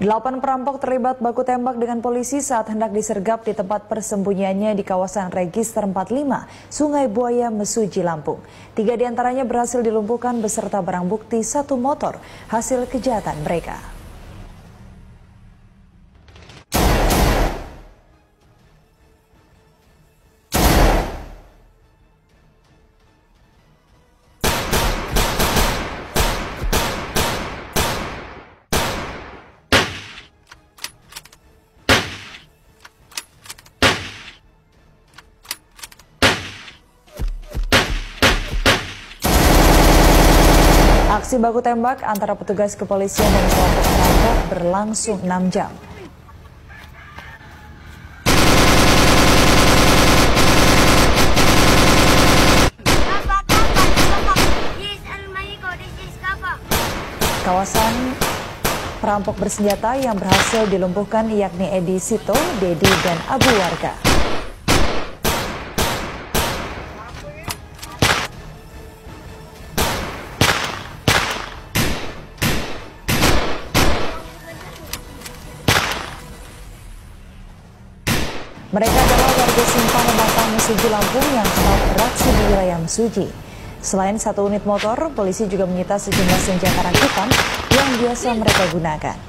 8 perampok terlibat baku tembak dengan polisi saat hendak disergap di tempat persembunyiannya di kawasan Register 45, Sungai Buaya, Mesuji, Lampung. 3 diantaranya berhasil dilumpuhkan beserta barang bukti 1 motor hasil kejahatan mereka. Aksi baku tembak antara petugas kepolisian dan kelompok perampok berlangsung 6 jam. Kawasan perampok bersenjata yang berhasil dilumpuhkan yakni Edi Sito, Dedi, dan Abu Warga. Mereka adalah warga Simpang Matang, Mesuji, Lampung yang kerap beraksi di wilayah Mesuji. Selain 1 unit motor, polisi juga menyita sejumlah senjata rakitan yang biasa mereka gunakan.